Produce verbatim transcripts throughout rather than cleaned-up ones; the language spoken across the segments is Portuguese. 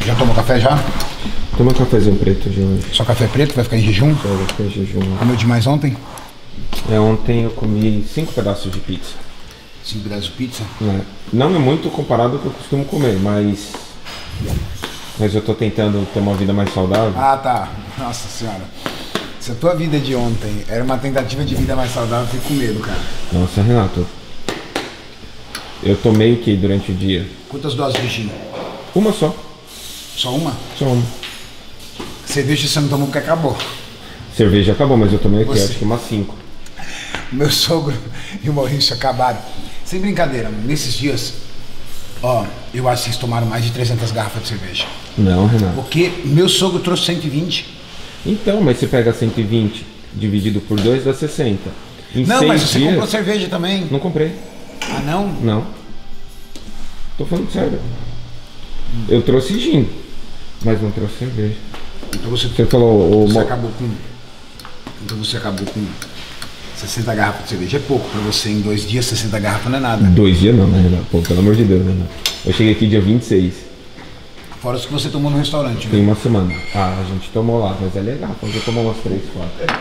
Já tomou café já? Toma um cafezinho preto de hoje. Só café preto? Vai ficar em jejum? Só vai ficar em jejum. Comeu demais ontem? É, ontem eu comi cinco pedaços de pizza. Cinco pedaços de pizza? É. Não é muito comparado ao que eu costumo comer, mas... Mas eu tô tentando ter uma vida mais saudável. Ah, tá. Nossa senhora. Se a tua vida de ontem era uma tentativa de vida mais saudável, eu fico com medo, cara. Nossa, Renato. Eu tomei o que durante o dia? Quantas doses de gin? Uma só. Só uma? Só uma. Cerveja você não tomou porque acabou. Cerveja acabou, mas eu tomei aqui, Você... acho que umas cinco. Meu sogro e o Maurício acabaram. Sem brincadeira, nesses dias, ó, eu acho que eles tomaram mais de trezentas garrafas de cerveja. Não, Renato. Porque meu sogro trouxe cento e vinte. Então, mas você pega cento e vinte dividido por dois dá sessenta. Em não, mas você dias... comprou cerveja também. Não comprei. Ah, não? Não. Tô falando sério. Eu trouxe gin, mas não trouxe cerveja. Então você, você falou... O... Você acabou com... Então você acabou com sessenta garrafas de cerveja. É pouco pra você em dois dias, sessenta garrafas não é nada. Dois dias não, né, Renato? Pô, pelo amor de Deus, né, Renato? Eu cheguei aqui dia vinte e seis. Fora os que você tomou no restaurante, Tem né? uma semana. Ah, a gente tomou lá, mas é legal. Então já tomou umas três, quatro.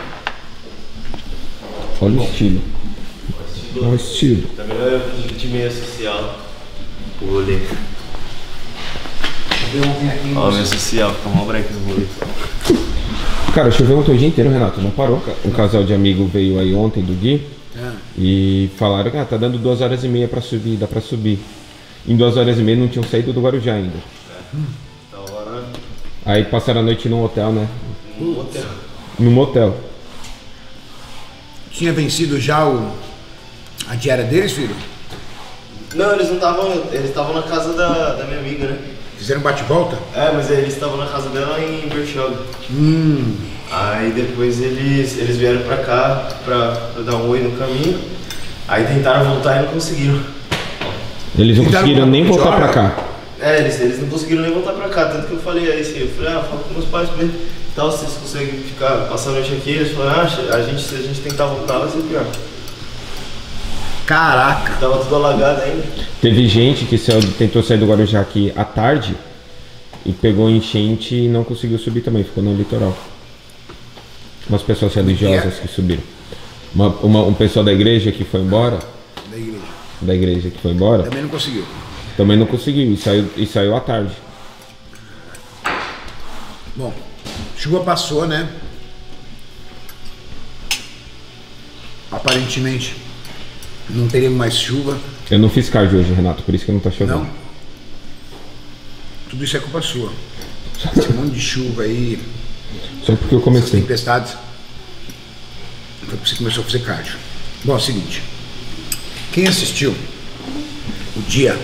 Olha o estilo. Olha o estilo. Também eu fiz de meia social. O rolê. Ó, meia social, fica uma break no rolê. Cara, choveu ontem o dia inteiro, Renato. Não parou. Um casal de amigo veio aí ontem do Gui. É. E falaram que ah, tá dando duas horas e meia pra subir, dá pra subir. Em duas horas e meia não tinham saído do Guarujá ainda. É. Da hora. Aí passaram a noite num hotel, né? Num motel. Num motel. Tinha vencido já o... a diária deles, filho? Não, eles não estavam. Eles estavam na casa da, da minha amiga, né? Fizeram bate-volta? É, mas eles estavam na casa dela em Bertioga. Hum. Aí depois eles, eles vieram pra cá pra, pra dar um oi no caminho. Aí tentaram voltar e não conseguiram. Eles não conseguiram nem voltar pra cá. É, eles, eles não conseguiram nem voltar pra cá, tanto que eu falei aí assim, eu falei, ah, fala com meus pais pra ele, tal, se vocês conseguem ficar, passar a noite aqui, eles falaram, ah, a gente, se a gente tentar voltar vai ser pior. Caraca! Tava tudo alagado ainda. Teve gente que saiu, tentou sair do Guarujá aqui à tarde e pegou enchente e não conseguiu subir também, ficou no litoral. Umas pessoas religiosas que subiram. Uma, uma, um pessoal da igreja que foi embora. Da igreja. Da igreja que foi embora. Também não conseguiu. Também não conseguiu e saiu, e saiu à tarde. Bom, chuva passou, né? Aparentemente não teremos mais chuva. Eu não fiz cardio hoje, Renato, por isso que não tá chovendo. Não? Tudo isso é culpa sua. Esse monte de chuva aí. Só porque eu comecei. Essas tempestades. Foi porque você começou a fazer cardio. Bom, é o seguinte. Quem assistiu o dia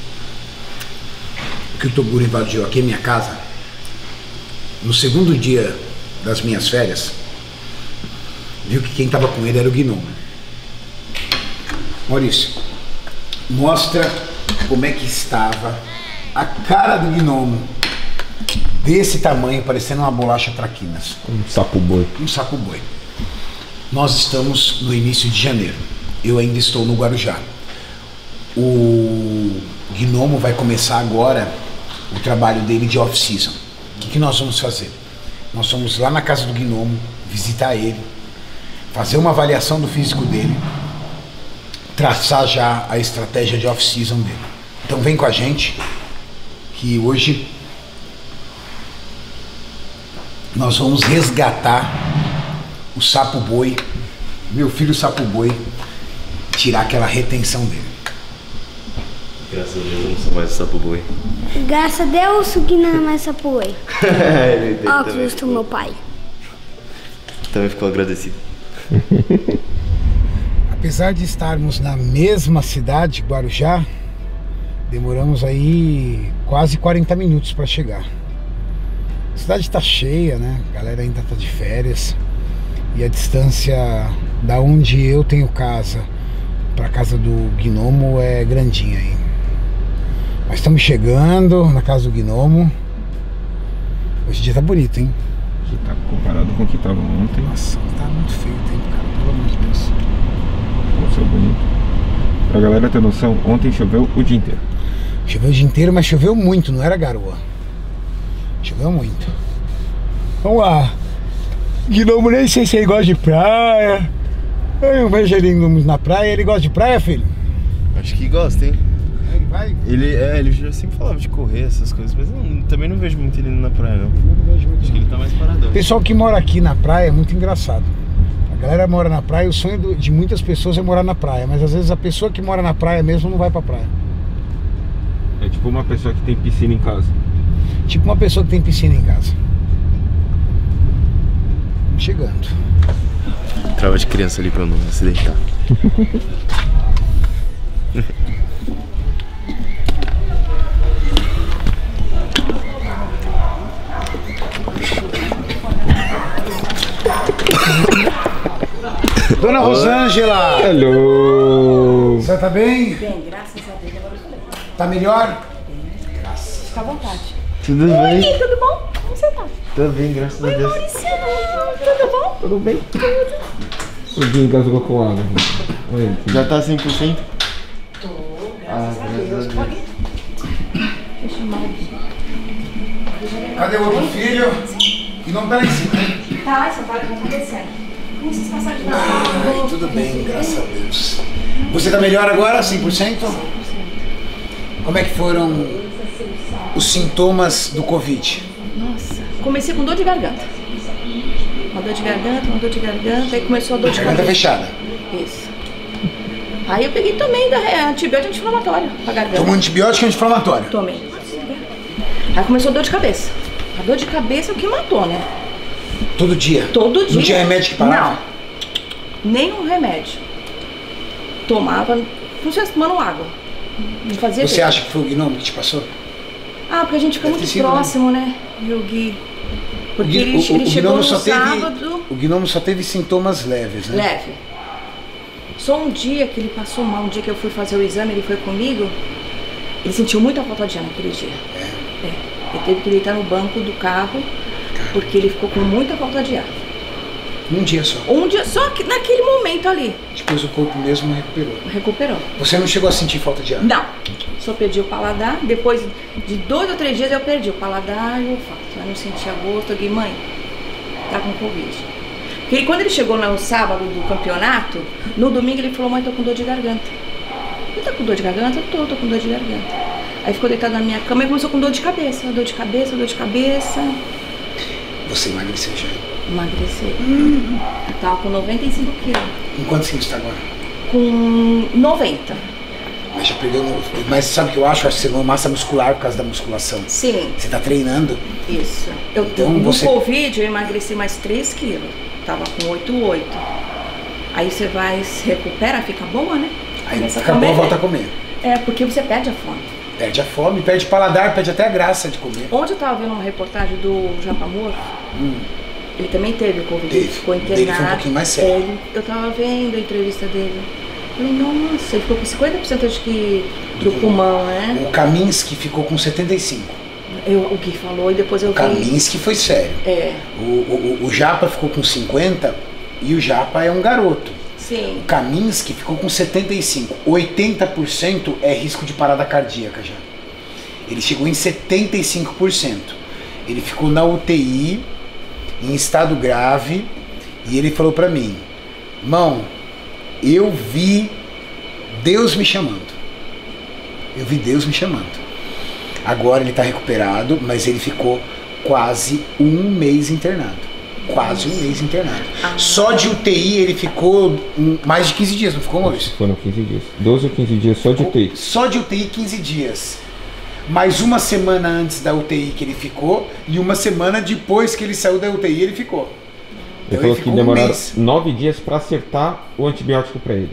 que o Toguro invadiu aqui em minha casa, no segundo dia das minhas férias, viu que quem estava com ele era o Gnomo. Maurício, mostra como é que estava a cara do Gnomo, desse tamanho, parecendo uma bolacha traquinas. Um sapo boi. Um sapo boi. Nós estamos no início de janeiro. Eu ainda estou no Guarujá. O Gnomo vai começar agora o trabalho dele de off-season. O que, que nós vamos fazer? Nós vamos lá na casa do Gnomo, visitar ele, fazer uma avaliação do físico dele, traçar já a estratégia de off-season dele. Então vem com a gente, que hoje nós vamos resgatar o sapo boi, meu filho sapo boi, tirar aquela retenção dele. Graças a Deus eu não sou mais o sapo boi. Graças a Deus que não é mais sapo boi. Óculos do meu pai. Também ficou agradecido. Apesar de estarmos na mesma cidade, Guarujá, demoramos aí quase quarenta minutos para chegar. A cidade está cheia, né? A galera ainda está de férias. E a distância da onde eu tenho casa para casa do Gnomo é grandinha aí. Mas estamos chegando na casa do Gnomo. Hoje o dia tá bonito, hein? Hoje tá comparado com o que tava ontem. Nossa, tá muito feio o tempo, cara. Pelo amor de Deus. Nossa, bonito. Pra galera ter noção, ontem choveu o dia inteiro. Choveu o dia inteiro, mas choveu muito, não era garoa. Choveu muito. Vamos lá. Gnomo, nem sei se ele gosta de praia. Eu não vejo ele indo na praia. Ele gosta de praia, filho? Acho que gosta, hein? Ele vai? Ele, é, ele já sempre falava de correr, essas coisas, mas eu também não vejo muito ele indo na praia, não. Não vejo muito. Acho que ele tá mais paradão. O pessoal que mora aqui na praia é muito engraçado. A galera mora na praia, o sonho do, de muitas pessoas é morar na praia, mas às vezes a pessoa que mora na praia mesmo não vai pra praia. É tipo uma pessoa que tem piscina em casa. Tipo uma pessoa que tem piscina em casa. Chegando. Trava de criança ali pra eu não se deitar. Dona Rosângela! Hello! Você tá bem? Bem, graças a Deus, agora eu tô bem. Tá melhor? Graças. Fica à vontade. Tudo Oi, bem? tudo bom? Como você tá? Tudo bem, graças Oi, a Deus. Maurício, tudo bom? Tudo bem? O Gui engasgou com água. Oi, Já tá cem por cento? Tô, Ah, graças a graças Deus. a Deus. Pode ir. Deixa eu chamar aqui. Cadê o outro filho? E não tá lá em cima, né? Tá lá, você tá, já tá descendo. Como vocês passaram de Natal? Ai, tudo bem, graças a Deus. Você tá melhor agora, cem por cento? Como é que foram os sintomas do Covid? Nossa, comecei com dor de garganta. Uma dor de garganta, uma dor de garganta, aí começou a dor de Garganta cabeça. fechada. Isso. Aí eu peguei também da é, antibiótico anti-inflamatório pra garganta. Tomou antibiótico anti-inflamatório. Tomei. Aí começou a dor de cabeça. A dor de cabeça é o que matou, né? Todo dia? Todo dia. Não tinha remédio que parava? Não. Nenhum remédio. Tomava, como se estivesse tomando água. Não fazia Você jeito. acha que foi o Gnomo que te passou? Ah, porque a gente fica Deve muito ter sido, próximo, né? E o Gui. Porque O ele, Gui- o- ele o chegou Gnomo no só teve- sábado O Gnomo só teve sintomas leves, né? leve. Só um dia que ele passou mal, um dia que eu fui fazer o exame, ele foi comigo, ele sentiu muita falta de ar naquele dia. É. É. Ele teve que deitar no banco do carro, porque ele ficou com muita falta de ar. Um dia só. Um dia, só que naquele momento ali, Depois o corpo mesmo recuperou. recuperou. Você não chegou a sentir falta de ar? Não, só perdi o paladar. Depois de dois ou três dias eu perdi o paladar e o olfato. Eu não sentia gosto. Eu disse, mãe, tá com Covid. Porque quando ele chegou no sábado do campeonato, no domingo ele falou, mãe, tô com dor de garganta. Eu tá com dor de garganta? Eu tô, tô com dor de garganta. Aí ficou deitado na minha cama e começou com dor de cabeça. Dor de cabeça, dor de cabeça. Você emagreceu já? Emagreci. Hum. Eu tava com noventa e cinco quilos. Com quantos quilos está agora? Com noventa. Mas já perdeu. No... Mas sabe o que eu acho? Acho que você ganhou massa muscular por causa da musculação. Sim. Você tá treinando? Isso. Eu, Então, no você- Covid eu emagreci mais três quilos. Tava com oito vírgula oito. Aí você vai, se recupera, fica boa, né? Aí Começa a acabou, comer. volta a comer. É, porque você perde a fome. Perde a fome, perde o paladar, perde até a graça de comer. Ontem eu tava vendo uma reportagem do Japamor. Hum. Ele também teve Covid, Teve. ele ficou O internado. dele foi um pouquinho mais sério. Ele- eu tava vendo a entrevista dele. Falei, nossa, ele ficou com cinquenta por cento acho que do pulmão, né? O Kaminski ficou com setenta e cinco. Eu, o Gui falou e depois eu O vi. Kaminski foi sério. É, O, o, o- o Japa ficou com cinquenta e o Japa é um garoto. sim. O Kaminski ficou com setenta e cinco. oitenta por cento é risco de parada cardíaca já. Ele chegou em setenta e cinco por cento. Ele ficou na U T I, em estado grave, e ele falou pra mim, irmão, eu vi Deus me chamando. Eu vi Deus me chamando. Agora ele tá recuperado, mas ele ficou quase um mês internado. Quase um mês internado. Só de U T I ele ficou hum, mais de quinze dias, não ficou, Maurício? Foram quinze dias. doze ou quinze dias só de U T I. Só de U T I quinze dias. Mais uma semana antes da U T I que ele ficou e uma semana depois que ele saiu da U T I ele ficou. Ele Então falou que ficou um demoraram mês. nove dias pra acertar o antibiótico pra ele.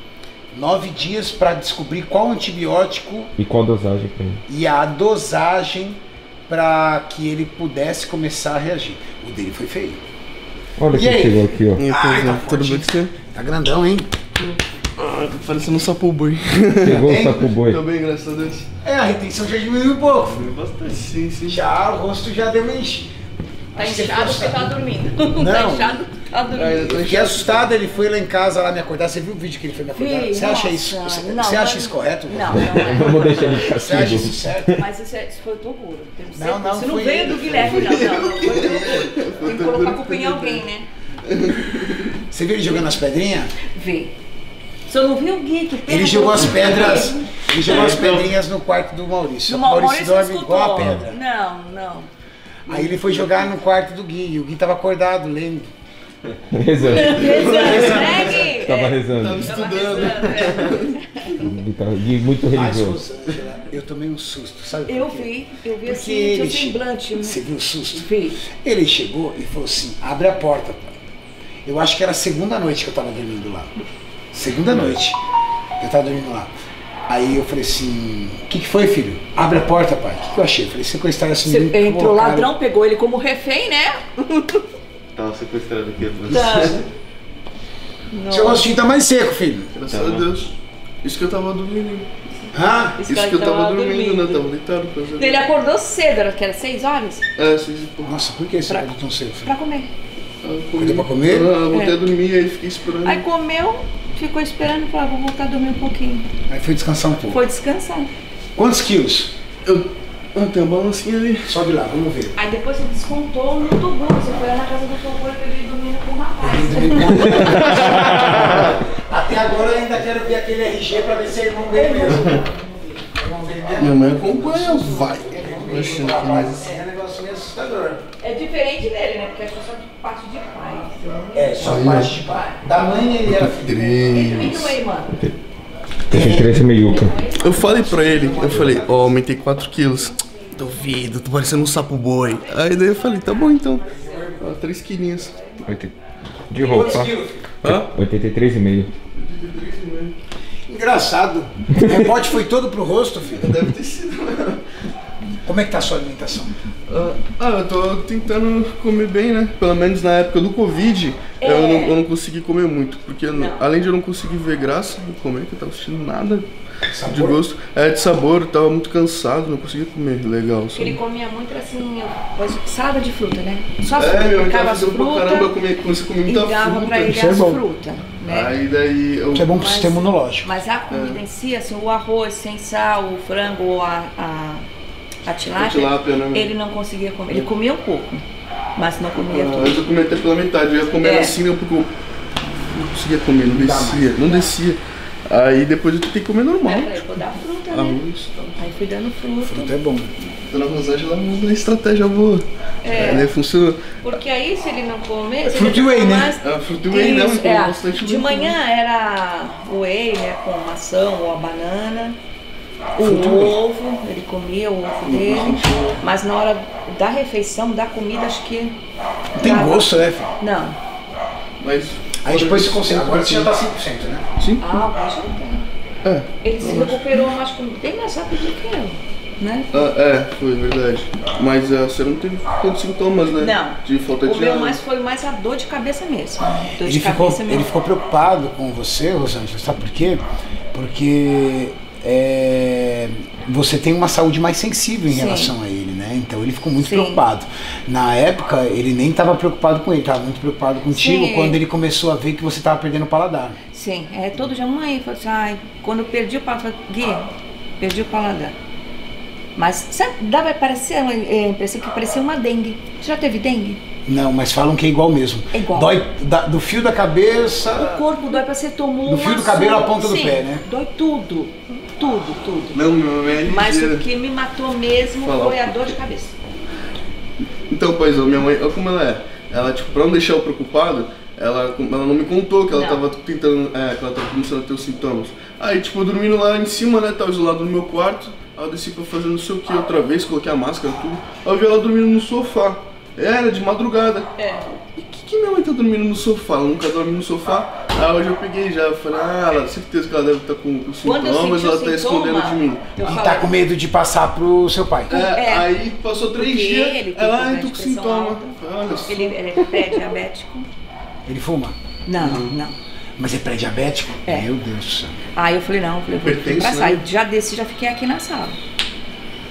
Nove dias para descobrir qual antibiótico E qual dosagem pra ele. e a dosagem para que ele pudesse começar a reagir. O dele foi feio. Olha E quem aí? chegou aqui, ó. E aí, Ai, tá tudo forte. bem com você? Tá grandão, hein? Ah, tô parecendo um sapo boi. Chegou o Hein? sapo boi. Tô bem, graças a Deus. É, a retenção já diminuiu um pouco. Bastante, sim, sim. Já o rosto já deu uma enchida. Tá Acho que você inchado ficou porque tá sabendo. dormindo. Tá Não, inchado. Eu fiquei assustado, ele foi lá em casa lá me acordar. Você viu o vídeo que ele foi me acordar? Vi, Você acha nossa, isso? Você, não, você acha não, isso correto? Não, não é. Vamos deixar ele de Você acha castigo. isso certo? Mas isso, é, isso foi o Toguro. Não, não, Você não foi veio ele. do Guilherme, não. Não, não foi o Toguro. Tem que colocar a culpa em alguém, né? Você viu ele jogando as pedrinhas? Vi. Você não viu o Gui? Que Ele jogou as pedras, ele jogou as pedrinhas no quarto do Maurício. No O Maurício Maurício dorme escutou. igual a pedra. Não, não. Aí ele foi jogar no quarto do Gui, e o Gui tava acordado, lendo. Rezando. Rezando, né, Gui? Tava É, rezando. Tava tava estudando. rezando, Ele tava muito Mas, religioso. Rosângela, eu tomei um susto, sabe por é. Eu quê? vi, eu vi Porque assim, ele seu che- semblante. Você viu o susto? Vi. Ele chegou e falou assim, abre a porta, pai. Eu acho que era a segunda noite que eu tava dormindo lá. Segunda noite que eu tava dormindo lá. Aí eu falei assim, o que, que foi, filho? Abre a porta, pai. O que, que eu achei? Eu falei, sequestraram assim. Você entrou ladrão, pegou ele como refém, né? Tava sequestrado aqui. Tá. Seu rostinho tá mais seco, filho. Graças a Deus. Isso que eu tava dormindo. Hã? Esse Isso cara que eu tava tava dormindo, dormindo. né? Tava deitado. Por causa Ele acordou cedo, era que era seis horas? É, seis e pouco. Nossa, por que você Pra- tá tão cedo, filho? Pra comer. Ah, Deu pra comer? Ah, eu voltei É. a dormir, aí fiquei esperando. Aí comeu, ficou esperando e falou, ah, vou voltar a dormir um pouquinho. Aí foi descansar um pouco. Foi descansar. Quantos quilos? Eu... Ah, tem uma balancinha ali. Sobe lá, vamos ver. Aí depois você descontou no Toguro, você foi lá na casa do Toguro e ele dormindo com o rapaz. Até agora eu ainda quero ver aquele R G pra ver se é irmão dele mesmo. Irmão dele mesmo. Minha mãe acompanha, vai. Oxe, Mas é um negócio meio assustador. É diferente dele, né? Porque acho que é só de parte de pai. É, só parte de pai. Da mãe ele era filho. Ele também tem uma irmã. Tem três meiuca. Eu falei pra ele, eu falei, ó, aumentei quatro quilos. Duvido, tô parecendo um sapo boi. Aí daí eu falei, tá bom então. Ó, três quilinhos. De roupa. Hã? oitenta e três e meio. Engraçado. O pote foi todo pro rosto, filho. Deve ter sido. Como é que tá a sua alimentação? Ah, ah, eu tô tentando comer bem, né? Pelo menos na época do Covid, É. eu, não, eu não consegui comer muito. Porque eu não- Não. além de eu não conseguir ver graça de comer, que eu tava sentindo nada de Sabor? gosto. É, de sabor, eu tava muito cansado, não conseguia comer legal. Ele Sabe? comia muito assim, pois, salada de fruta, né? Só É, minha mãe picava tava as fazendo pra caramba, eu frutas comia, comecei a comer e muita dava fruta. pra ele isso é as bom. frutas, né? Aí daí eu... Isso é bom pro Mas- sistema imunológico. Mas a comida em si, assim, o arroz sem sal, o frango ou a, a, a tilápia, tilápia, né? ele não conseguia comer. Ele comia um pouco, mas não comia Ah, tudo. antes eu comia até pela metade, eu ia comer É. assim, porque eu não conseguia comer, não descia, não descia. Aí depois eu tentei comer normal, Aí eu falei, vou dar fruta, né? arroz e tal. Aí fui dando fruta. Fruta é bom. Dona Rosângela usa uma estratégia boa. É. Né, funcionou. Porque aí, se ele não comer... se Fruit ele whey, comer né? mais- Ah, fruit whey, né? Isso, Come é. bastante De whey. manhã era whey, né, com maçã ou a banana. O Fruit whey. ovo, ele comia o ovo dele. Mas na hora da refeição, da comida, acho que... Não tem gosto, né, filho? Não. Mas... Aí depois você consegue. Agora você já tá cem por cento, né? Sim. Ah, o bicho não tem. É. Ele se recuperou, mas bem mais rápido do que eu, né? Ah, é, foi verdade. Mas ah, você não teve tantos sintomas, né? Não. De falta O de meu ar. mais foi mais a dor de cabeça mesmo. Dor Ele de ficou, cabeça mesmo. ele ficou preocupado com você, Rosângela, sabe por quê? Porque é, você tem uma saúde mais sensível em Sim. relação a ele, né? Então ele ficou muito Sim. preocupado. Na época, ele nem estava preocupado com ele, estava muito preocupado contigo Sim. quando ele começou a ver que você estava perdendo o paladar. Sim, é todo dia, mãe, falou assim, ai, quando eu perdi o paladar, Gui, perdi o paladar. Mas sabe, dava parecer, a impressão que parecia uma dengue. Você já teve dengue? Não, mas falam que é igual mesmo. É igual. Dói da- do fio da cabeça. O corpo dói, você tomou Do uma fio do cabelo à surra. ponta do Sim, pé, né? Dói tudo, tudo, tudo. Não, meu mãe é Mas ligeira. o que me matou mesmo Fala. foi a dor de cabeça. Então, paizão, minha mãe, olha como ela é. Ela, tipo, pra não deixar eu preocupado, ela, ela não me contou que ela Não. tava tentando, é, que ela tava começando a ter os sintomas. Aí, tipo, eu dormindo lá em cima, né, tava isolado no meu quarto, aí eu desci pra fazer não sei o que outra vez, coloquei a máscara e tudo. Aí eu vi ela dormindo no sofá. Era de madrugada. É. E que, que minha mãe tá dormindo no sofá? Ela nunca dorme no sofá. Aí hoje eu peguei já, eu falei, ah, ela, certeza que ela deve estar com, com Quando eu sintomas, senti ela o tá sintoma, escondendo de mim. eu E falei, tá com medo de passar pro seu pai. É, É. Aí passou três Porque dias, ele tem ela, problema ai, de tô com pressão sintoma. alta. Olha só. Ele, ele é pré-diabético? Ele fuma. Não, não. Mas é pré-diabético? É. Meu Deus do céu. Aí eu falei, não, eu falei, vou Hipertenso, pra né? sair. Já desci, já fiquei aqui na sala.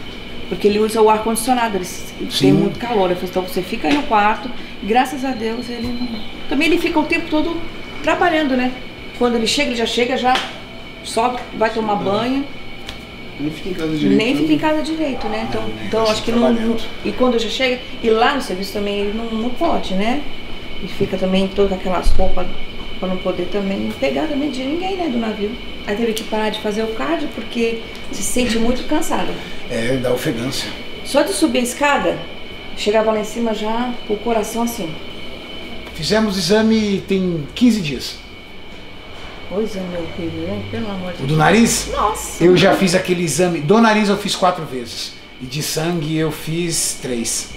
Porque ele usa o ar-condicionado, ele tem muito calor. Eu falei, então você fica aí no quarto, e graças a Deus ele não... Também ele fica o tempo todo trabalhando, né? Quando ele chega, ele já chega, já só vai tomar banho. Nem fica em casa direito. Nem fica em casa direito, né? Então, então acho que não, não... E quando já chega, e lá no serviço também ele não, não pode, né? E fica também todas aquelas roupas para não poder também pegar também de ninguém, né, do navio. Aí teve que parar de fazer o cardio porque se sente muito cansada. É, dá ofegância. Só de subir a escada, chegava lá em cima já com o coração assim. Fizemos exame tem quinze dias. Coisa meu filho, né? Pelo amor de Deus. O do nariz? Nossa! Eu já fiz aquele exame. Do nariz eu fiz quatro vezes. E de sangue eu fiz três.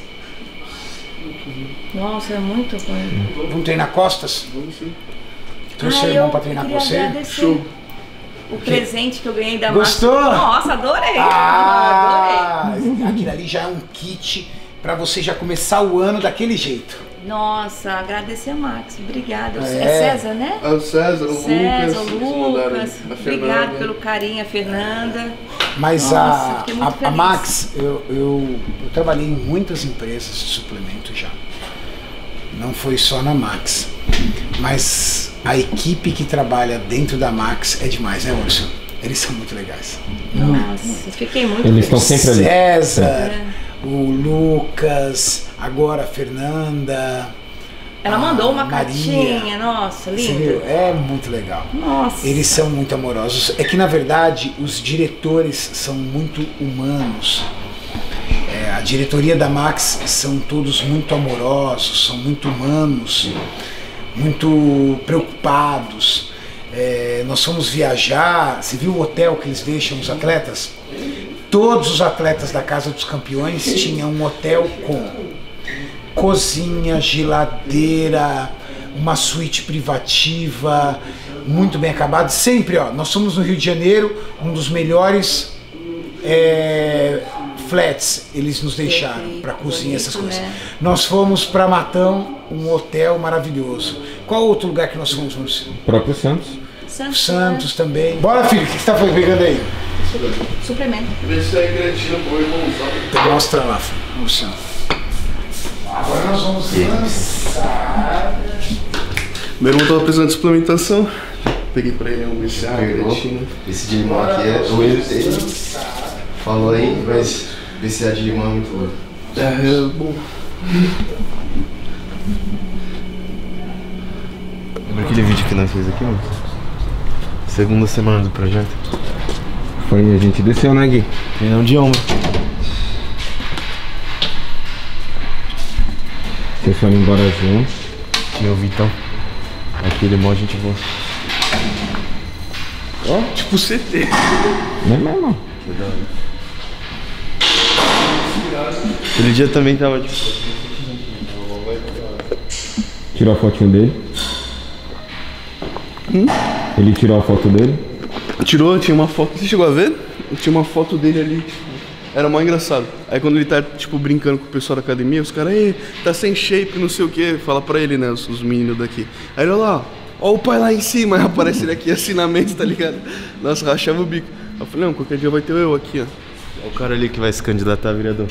Nossa, é muito ruim. Vamos treinar costas? Vamos sim. Trouxe seu irmão pra treinar com você? Show. O presente que eu ganhei da Gostou? Max. Nossa, adorei. Ah, adorei. Aquilo ali já é um kit pra você já começar o ano daquele jeito. Nossa, agradecer a Max. Obrigada. É, É. César, né? A César, o César, Lucas, o Lucas. a Obrigado pelo carinho, a Fernanda. Mas Nossa, a, fiquei muito a, a feliz. Max, eu, eu, eu trabalhei em muitas empresas de suplemento já. Não foi só na Max. Mas a equipe que trabalha dentro da Max é demais, né, Urso? Eles são muito legais. Nossa, fiquei muito Eles feliz. estão sempre ali. César, É. o Lucas, agora a Fernanda. Ela a mandou uma Maria. cartinha, nossa, Você lindo. viu? É muito legal. Nossa. Eles são muito amorosos. É que na verdade os diretores são muito humanos. É, a diretoria da Max são todos muito amorosos, são muito humanos, muito preocupados. É, nós fomos viajar, você viu o hotel que eles deixam os atletas? Todos os atletas da Casa dos Campeões tinham um hotel com cozinha, geladeira, uma suíte privativa, muito bem acabado. Sempre, ó, nós somos no Rio de Janeiro, um dos melhores é, flats eles nos deixaram para cozinha, essas coisas. Né? Nós fomos para Matão, um hotel maravilhoso. Qual outro lugar que nós fomos? Maurício? O próprio Santos. Santos, Santos também. Bora, filho, o que você tá pegando aí? né? Suplemento. Vê se é creatina pro irmão, sabe? Mostra lá, filho. Maurício. Agora nós vamos lançar. Meu irmão tava precisando de suplementação. Peguei pra ele um B C A, creatina. Esse de limão aqui é. O ele, ele falou aí, mas B C A de limão é muito bom. É, é bom. Lembra aquele vídeo que nós fez aqui, mano? Segunda semana do projeto. Foi, a gente desceu, né, Gui? Treinão de ombro. Vocês foram embora juntos. Tinha o Vitão. Aquele mó gente boa. Ó, tipo C T. Não é mesmo? Aquele dia também tava tipo. Tirou a fotinho dele? Hum? Ele tirou a foto dele? Tirou, tinha uma foto. Você chegou a ver? Tinha uma foto dele ali, tipo. Era mó engraçado. Aí quando ele tá, tipo, brincando com o pessoal da academia, os caras, ei, tá sem shape, não sei o que. Fala pra ele, né, os, os meninos daqui. Aí ele, olha lá, ó o pai lá em cima. Aí aparece ele aqui, assinamento, tá ligado? Nossa, rachava o bico. Eu falei, não, qualquer dia vai ter eu aqui, ó. É o cara ali que vai se candidatar a vereador.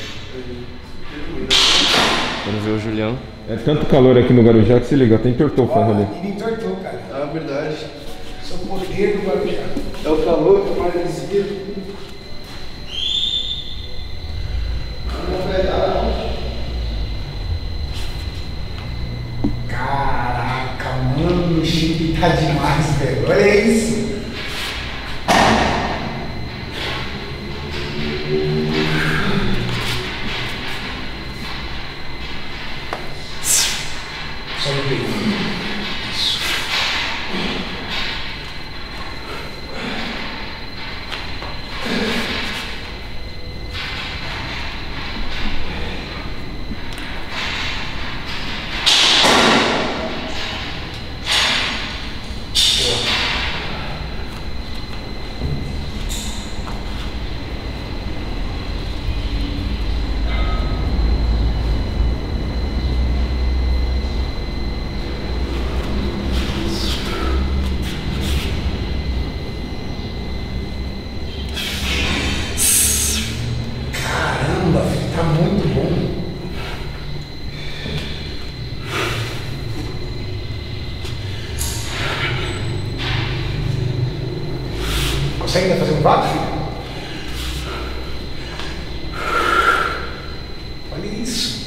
Quando vê o Julião. É tanto calor aqui no Guarujá que se liga, até entortou o ferro ali. Ele entortou, cara. Ah, verdade. Isso é o poder do Guarujá. É o calor, que mais desvia. Caraca, mano, o chip tá demais, velho. Olha isso. Só no peito. Isso. fica muito bom. Consegue ainda fazer um vácuo, filho? Olha isso.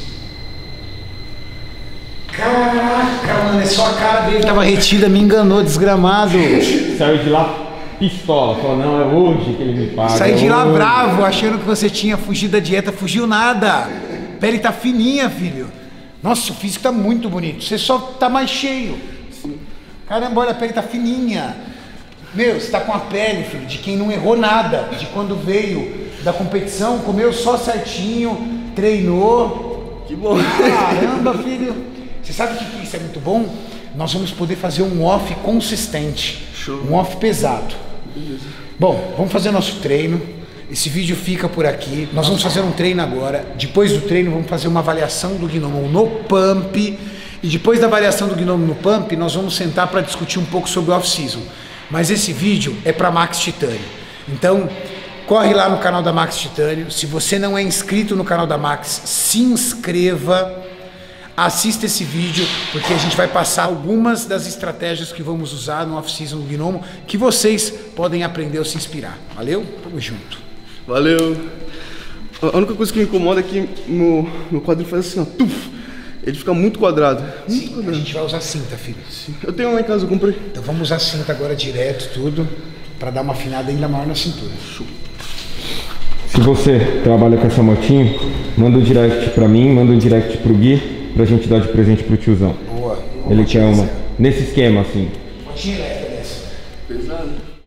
Caraca, mano, é só a cara dele que tava retida, me enganou, desgramado. Saiu de lá pistola, falou, não, é hoje que ele me paga. Saí de é lá hoje. bravo, achando que você tinha fugido da dieta, fugiu nada. Pele tá fininha, filho. Nossa, o físico tá muito bonito, você só tá mais cheio. Caramba, olha, a pele tá fininha. Meu, você tá com a pele, filho, de quem não errou nada, de quando veio da competição, comeu só certinho, treinou. Que bom. Caramba, filho. Você sabe o que, que isso é muito bom? Nós vamos poder fazer um off consistente. Show. Um off pesado. Beleza. Bom, vamos fazer nosso treino. Esse vídeo fica por aqui. Nós vamos fazer um treino agora. Depois do treino, vamos fazer uma avaliação do Gnomo no pump. E depois da avaliação do Gnomo no pump, nós vamos sentar para discutir um pouco sobre o off-season. Mas esse vídeo é para Max Titânio. Então, corre lá no canal da Max Titânio. Se você não é inscrito no canal da Max, se inscreva. Assista esse vídeo, porque a gente vai passar algumas das estratégias que vamos usar no off-season do Gnomo, que vocês podem aprender ou se inspirar. Valeu? Tamo junto. Valeu. A única coisa que me incomoda é que meu, meu quadril faz assim, ó, tuf, ele fica muito quadrado. Muito Sim, quadrado. a gente vai usar cinta, filho. Eu tenho uma em casa, eu comprei. Então vamos usar cinta agora direto, tudo, para dar uma afinada ainda maior na cintura. Se você trabalha com essa motinho, manda um direct pra mim, manda um direct pro Gui, pra gente dar de presente pro tiozão. Boa. Ele quer uma, nesse esquema assim. Motinha elétrica.